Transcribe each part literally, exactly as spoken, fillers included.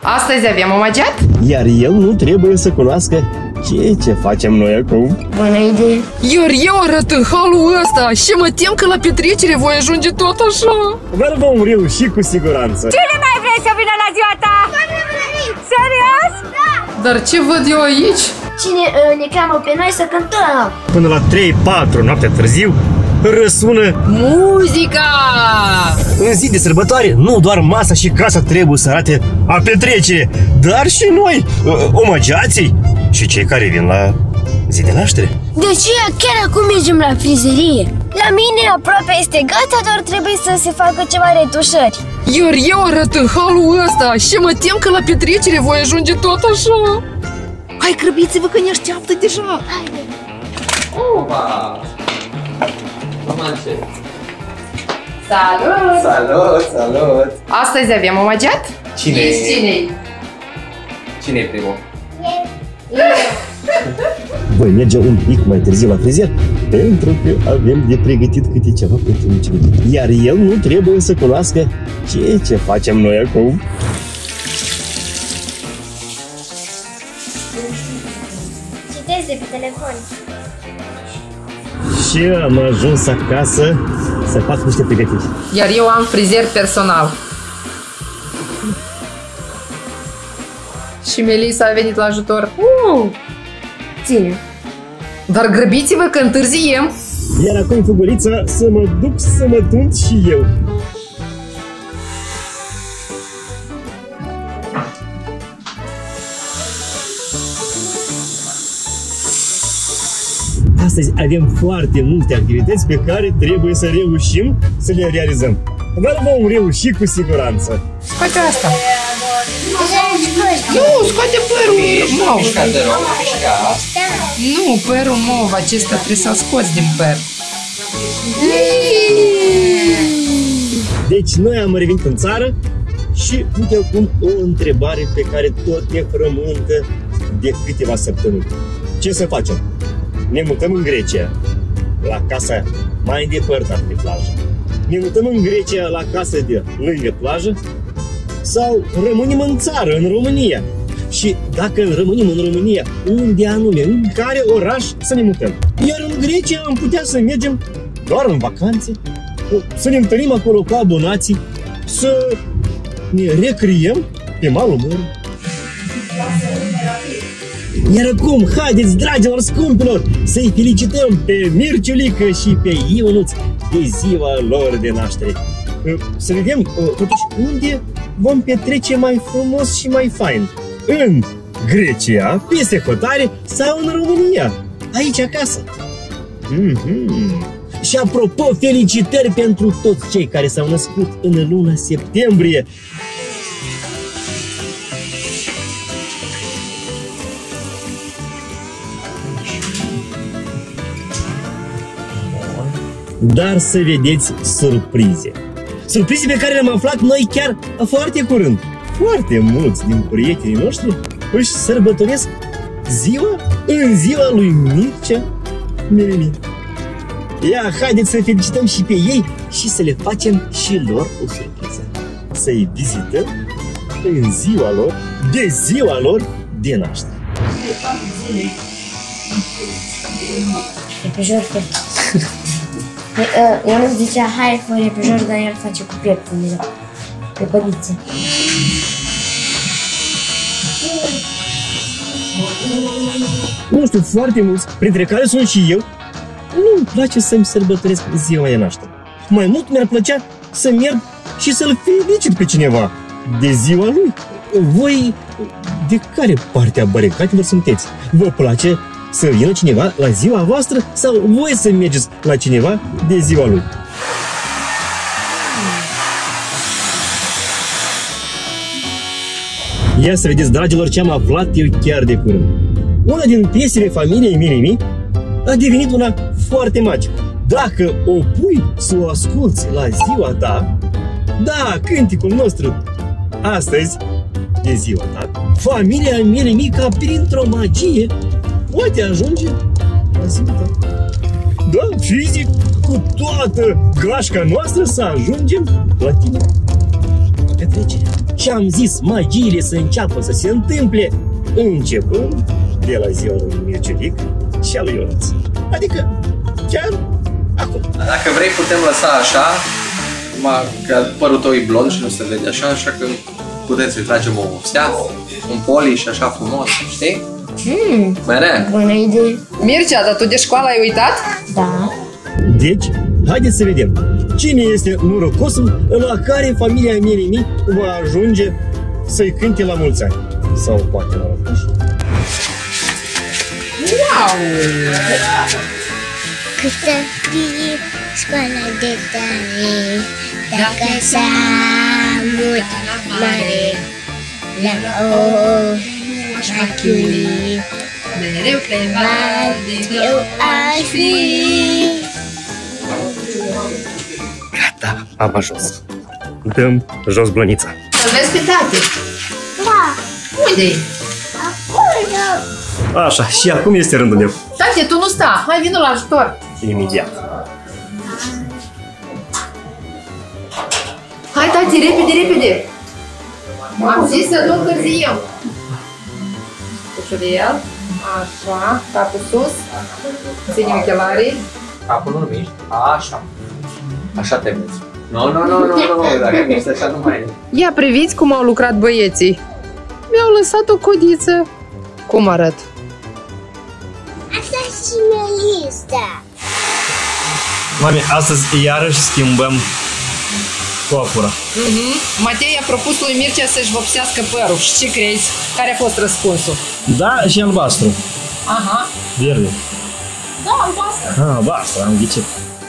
Astăzi avem omagiat? Iar el nu trebuie să cunoască ce, ce facem noi acum. Bună idee. Iar eu arăt în halul ăsta și mă tem că la petrecere voi ajunge tot așa. Dar vom reuși cu siguranță. Cine mai vrei să vină la ziua ta? Serios? Da. Dar ce văd eu aici? Cine uh, ne cheamă pe noi să cântăm? Până la trei patru noaptea târziu răsună muzica! În zi de sărbătoare, nu doar masa și casa trebuie să arate a petrecere, dar și noi, omagiații și cei care vin la zi de naștere. De aceea chiar acum mergem la frizerie. La mine aproape este gata, doar trebuie să se facă ceva retușări. Iar eu arăt în halul ăsta și mă tem că la petrecere voi ajunge tot așa. Hai, grăbiți-vă că ne așteaptă deja. Haide. Opa! Salut! Salut, salut! Astăzi avem omagiat? Cine e? Cine-i? Cine e primul? Voi merge un pic mai târziu la frizer pentru că avem de pregătit câte ceva pentru ucenic. Iar el nu trebuie să cunoască ce, ce facem noi acum. Citesc de pe telefon. Și am ajuns acasă să fac niște pregătiri. Iar eu am frizer personal. Și Melissa a venit la ajutor. Uh, ține. Dar grăbiți-vă că întârziem. Iar acum, fugurița, să mă duc să mă tund și eu. Astăzi avem foarte multe activități pe care trebuie să reușim să le realizăm. Dar vom reuși cu siguranță. Scoate asta. Nu, scoate părul mov. Mișca de rog, mișca. Nu, părul mov, acesta trebuie să-l scoți din păr. Deci noi am revenit în țară și uite acum o întrebare pe care tot ne frământă de câteva săptămâni. Ce să facem? Ne mutăm în Grecia, la casa mai îndepărtată de plajă. Ne mutăm în Grecia, la casa de lângă plajă, sau rămânem în țară, în România? Și dacă rămânem în România, unde anume, în care oraș să ne mutăm? Iar în Grecia am putea să mergem doar în vacanțe, să ne întâlnim acolo cu abonații, să ne recriem pe malul mării. Iar acum, haideți, dragilor scumpilor, să-i felicităm pe Mirciulică și pe Ionuț de ziua lor de naștere. Să vedem, totuși, unde vom petrece mai frumos și mai fain. În Grecia, peste hotare, sau în România, aici acasă. Mm-hmm. Și apropo, felicitări pentru toți cei care s-au născut în luna septembrie. Dar să vedeți surprize. Surprize pe care le-am aflat noi chiar foarte curând. Foarte mulți din prietenii noștri își sărbătoresc ziua în ziua lui Mircea Melemi. Ia, haideți să felicităm și pe ei și să le facem și lor o surpriză. Să-i vizităm în ziua lor, de ziua lor de naștere. E pe Jorge. Eu nu zicea, hai, fă repejor, dar el face cu pieptele, pe pădițe. Nu știu, foarte mulți, printre care sunt și eu, nu-mi place să-mi sărbătoresc ziua de naștere. Mai mult mi-ar plăcea să merg și să-l felicit pe cineva de ziua lui. Voi de care parte a baricatelor sunteți? Vă place să vină cineva la ziua voastră sau voi să mergeți la cineva de ziua lui? Ia să vedeți, dragilor, ce am aflat eu chiar de curând. Una din piesele familiei Melemi a devenit una foarte magică. Dacă o pui să o asculți la ziua ta, da, cânticul nostru astăzi de ziua ta, familia Melemi, ca printr-o magie, poate ajunge la ziua ta. Da, fizic, cu toată gașca noastră să ajungem la tine, la petrecere. și am zis magiile să înceapă să se întâmple, începând de la ziua lui Mircelic și a lui Ionuț. Adică chiar acum. Dacă vrei putem lăsa așa, că părul tău e blond și nu se vede așa, așa că putem să-i tragem o vopsea, un polish așa frumos, știi? Hmm. Mere? Bună idee. Mircea, dar tu de școală ai uitat? Da. Deci, haideți să vedem cine este norocosul la care familia Mierimi va ajunge să-i cânte la mulți ani. Sau poate norocoș. Wow! Câtă fie școala de tare, dacă s-a mult mare, la o machiuli, Mereu pe eu aș fi. Gata, am ajuns. Dăm jos blănița. Să vezi pe tate. Da, Unde-i? acolo. Așa, și acum este rândul meu. Tate, tu nu sta. Hai, vină la ajutor. Imediat. Hai, tati, repede, repede. Am zis să nu întârziem. Ușurel. Așa, capul sus. Ține ochelarii. Capul nu miști? Așa. Așa te vezi. Nu, nu, nu, nu, nu, dacă miști așa nu mai e. Ia priviți cum au lucrat băieții. Mi-au lăsat o codiță. Cum arăt? Asta și mie este. Mami, astăzi iarăși schimbăm coafura. Mm-hmm. Matei a propus lui Mircea să-și vopsească părul. Și ce crezi? Care a fost răspunsul? Da, și albastru. Aha. Verde. Da, albastru. Ah, albastru, am ghicit.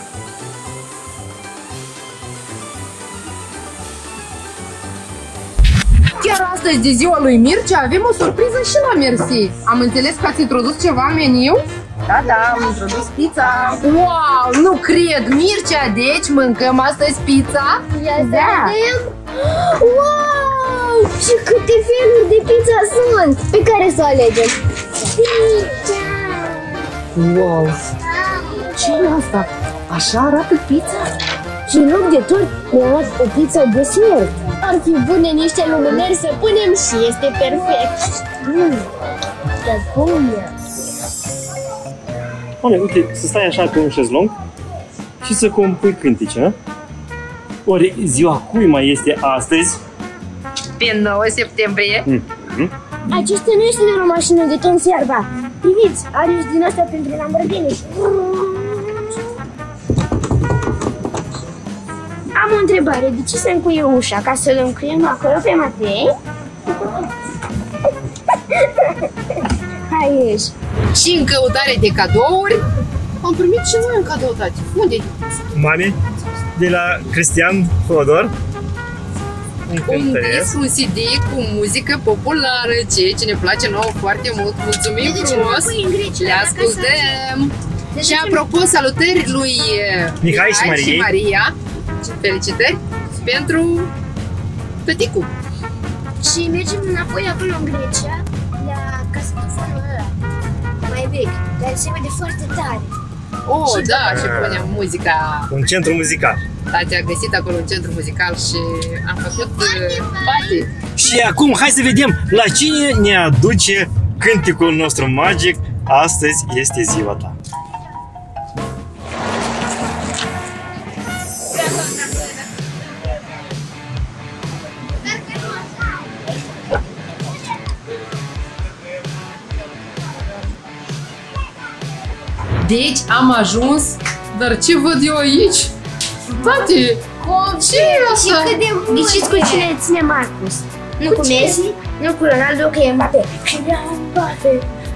Chiar astăzi, de ziua lui Mircea, avem o surpriză și la Mersi. Am înțeles că ați introdus ceva în meniu? Da, da, am introdus pizza. Wow, nu cred! Mircea, deci mâncăm astăzi pizza? Ia să vedem. Wow! Și câte feluri de pizza sunt! Pe care să o alegem? Pizza! Wow! Ce e asta? Așa arată pizza? Și în loc de tort, mi-am luat o pizza desert. Ar fi bune niște lumânări să punem și este perfect. Mm, ce bună! Mami, uite, să stai așa pe un șezlong și să compui cântece, nu? Ori ziua cui mai este astăzi? Pe nouă septembrie. Mm-hmm. Acesta nu este doar o mașină de tons iarba. Priviți, are și din asta pentru Lamborghini. Am o întrebare, de ce să încuie ușa? Ca să-l încuiem acolo pe Matei? Hai, ieși. Și în căutare de cadouri, am primit și noi un cadou, tati. Unde-i? Mami, de la Cristian Fodor. Un Un cântăreț. disc, un C D cu muzică populară, ceea ce ne place nouă foarte mult. Mulțumim frumos! Le ascultăm! Și apropo, salutări lui Mihai și Mariei. și Maria. Felicitări pentru tăticul. Și mergem înapoi acolo în Grecia, la casetofonul ăla, mai vechi, dar se vede foarte tare. Oh, Și da, și punem muzica. Un centru muzical. Tati a găsit acolo un centru muzical și am făcut party. Și acum hai să vedem la cine ne aduce cântecul nostru magic. Astăzi este ziua ta. Deci am ajuns, dar ce văd eu aici? Tati, ce e Și asta? cât de bun! Ghiciți cu cine ține Marcus? Nu cu Messi, nu cu Ronaldo, că e Mbappé. Și de Mbappé.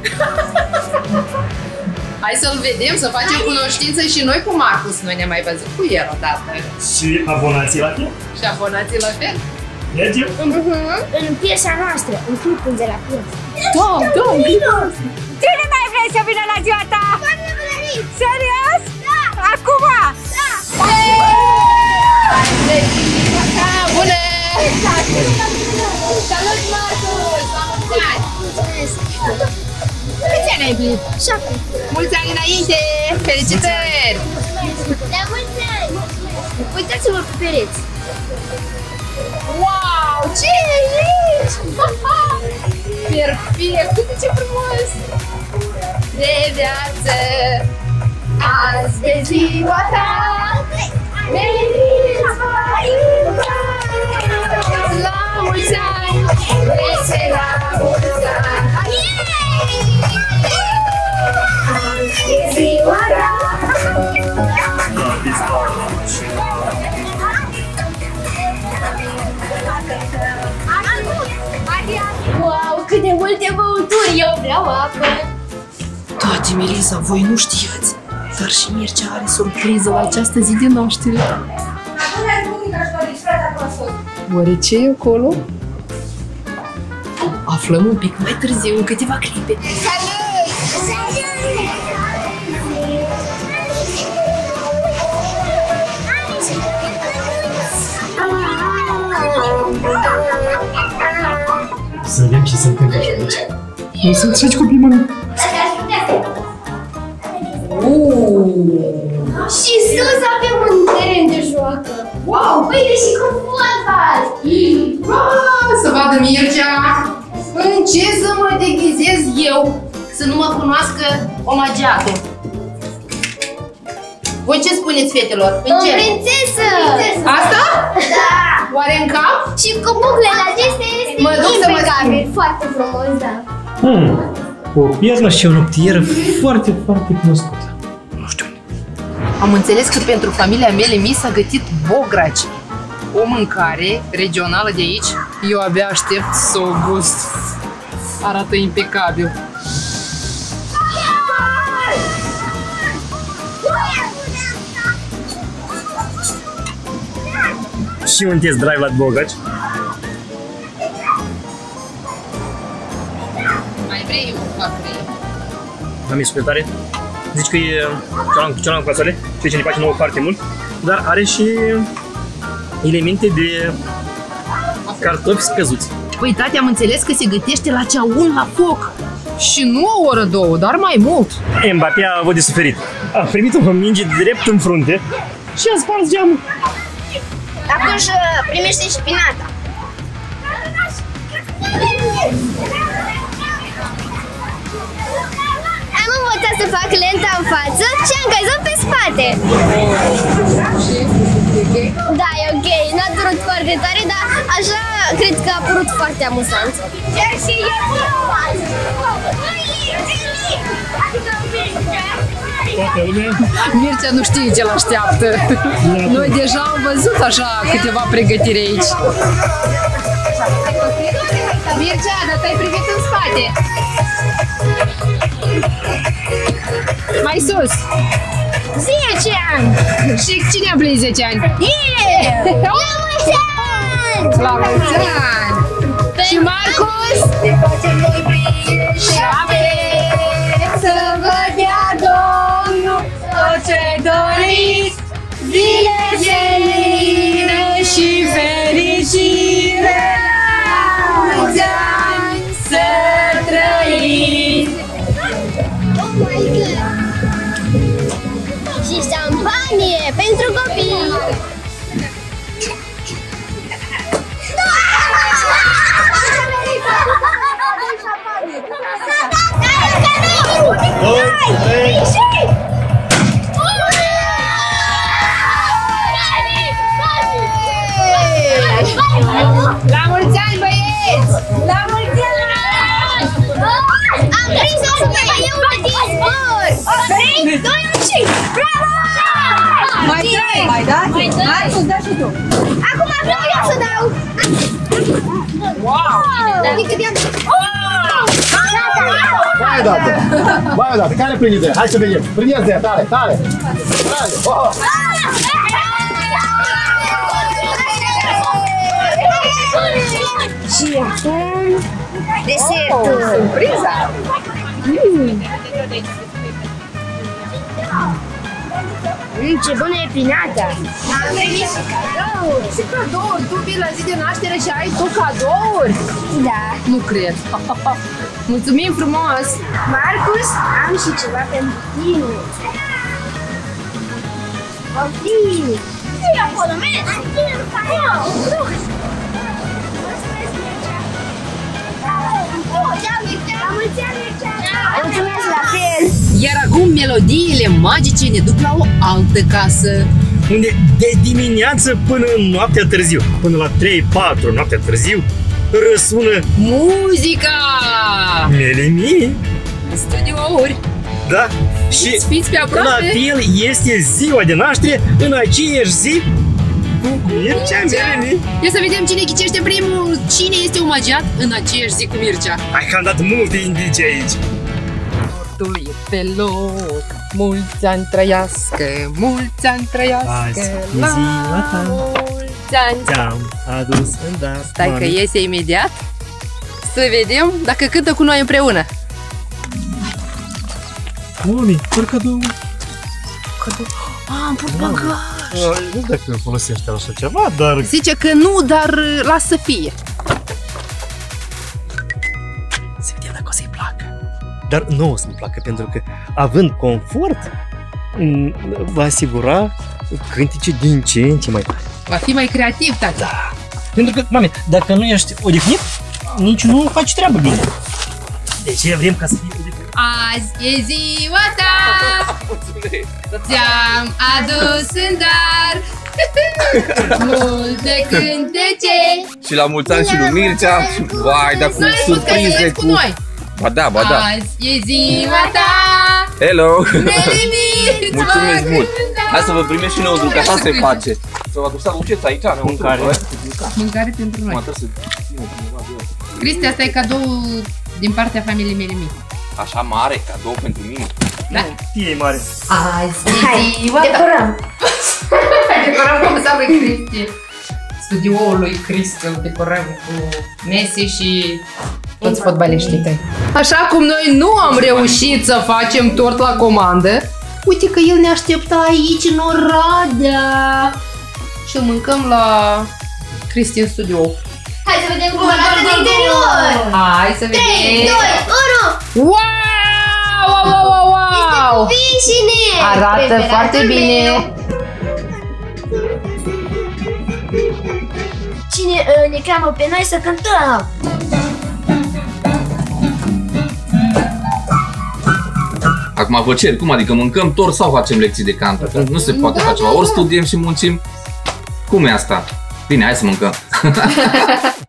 Hai să-l vedem, să facem cunoștință și noi cu Marcus. Noi ne-am mai văzut cu el odată. Și abonații la tine? Și abonații la fel. Mergem? În piesa noastră, în clipul de la piesă. Da, da, în clipul. Cine mai vrei să vină la ziua ta? Serios? Da! Acum? Da! Bună! Salut, Marcus! Mulțumesc! Câți ani ai împlinit? Șapte! Mulți ani înainte! Felicitări! La mulți ani! Uitați-vă pe pereți! Wow, ce e aici? Perfect, uite ce frumos! De viață, azi de ziua ta, la mulți ani, vese la mulți ani. Azi de ziua ta. Wow, cât de multe băuturi! Eu vreau apă! Toate, Melissa, voi nu știați, dar și Mircea are surpriză la această zi de naștere. Oare ce e acolo? Aflăm un pic mai târziu, în câteva clipe. Să vedem ce se întâmplă aici. Nu sunt și copii, mami. Și sus avem un teren de joacă! Wow, uite și cu fotbal! Ah, să vadă Mircea! În ce să mă deghizez eu? Să nu mă cunoască omagiatul. Voi ce spuneți, fetelor? În O ce? prințesă! Asta? Da! Oare în cap? Și cu buclele acestea este Mă duc să mă impecabil! Foarte frumos, da! Hmm. O piernă și o noptieră foarte, foarte cunoscută. Nu știu. Am înțeles că pentru familia mele mi s-a gătit bograci. O mâncare regională de aici. Eu abia aștept să o gust. Arată impecabil. Și un test drive la bogaci. Mai vrei o factorie? Am super tare. Zici că e cealaltă cu fasole, ceea ce ne place nouă foarte mult, dar are și elemente de cartofi scăzuți. Păi, tati, am înțeles că se gătește la ceaun la foc. Și nu o oră, două, dar mai mult. Mbappé a avut de suferit. A primit o minge drept în frunte și a spart geamul. Atunci primește și pinata! Am învățat să fac lenta în față și am căzut pe spate. Da, e ok. N-a durut foarte tare, dar așa cred că a părut foarte amuzant. Chiar și eu! Mircea nu știe ce l-așteaptă. Noi deja am văzut așa câteva pregătiri aici. Mircea, dar te-ai privit în spate. Mai sus. zece ani! Și cine a împlinit zece ani? Yeah! La mulți ani! La mulți ani! Și Marcus? Șapte! Să vă dea Domnul tot ce doriți, zile seline și fericire, mulți ani să trăiți! Oh my God! Și șampanie pentru copii! La mulți ani, băieți! La mulți ani! Am prins o super-băiută din zbor! trei, doi, unu și... Bravo! Mai dai, mai dai? Mai dai? Hai să-ți dai și tu. Acum vreau eu să dau! Wow! Adică de-am... Mai o dată! Mai o dată! Care prinde? Hai să vedem! Prindeți de tare, tare! Tare! Oh! Și acum... Desertul! Oh, surpriza! Mm. Mm, ce bună e pinata! Am venit și cadouri! Și cadouri! Tu vii la zi de naștere și ai tu cadouri? Da! Nu cred! Mulțumim frumos! Marcus, am și ceva pentru tine! Copii! Ce e acolo? Mergi! Iar acum melodiile magice ne duc la o altă casă. Unde de dimineață până noaptea târziu, până la trei patru noaptea târziu, răsună muzica! Melemi. Studiouri. Da, și fiți pe aproape. la fel este ziua de naștere în aceeași zi cu Mircea Melemi. Ia să vedem cine ghicește primul, cine este omagiat în aceeași zi cu Mircea. Hai că am dat multe indicii aici. Tortul e pe loc, mulți ani trăiască, mulți ani trăiască. Azi e ziua ta, mulți ani. ți-am adus în dar. Stai mami. Că iese imediat. Să vedem dacă cântă cu noi împreună. Mami, fără cadou. Cadou? Ah, am pus bagaj. Nu știu dacă folosește așa ceva, dar... Zice că nu, dar lasă să fie. Să vedem dacă o să-i placă. Dar nu o să-mi placă, pentru că având confort, va asigura cântece din ce în ce mai tare. Va fi mai creativ, tati. Da. Pentru că, mami, dacă nu ești odihnit, nici nu faci treabă bine. De ce vrem ca să fii odihnit? Azi e ziua ta, ți-am adus în dar multe cântece. Și la mulți ani și lui Mircea. Vai, dar cu surprize cu... noi. Ba da, ba da. Azi e ziua ta. Hello! Melemi, mulțumesc mult! Hai să vă primesc și înăuntru, că așa se face. Să vă aduceți aduceți aici, mâncare. Mâncare pentru noi. Cristi, asta e cadou din partea familiei Melemi. Așa mare, cadou pentru mine. Da? Fie mare. Azi e ziua ta. Decorăm. Decorăm cum să vrei Cristi. Studioul lui Cristi îl decorăm cu Messi și toți fotbaliștii tăi. Așa cum noi nu am reușit să facem tort la comandă, uite că el ne aștepta aici în Oradea și îl mâncăm la Cristi în studio. Hai să vedem cum arată în interior. Hai să vedem. trei, doi, unu. Wow! Wow, wow, wow, wow! Este piscine. Arată foarte bine. Cine uh, ne cheamă pe noi să cântăm? Acum vă cer, cum adică mâncăm tort sau facem lecții de cantă? Nu se poate da, face ceva, ori studiem și muncim. Cum e asta? Bine, hai să mâncăm.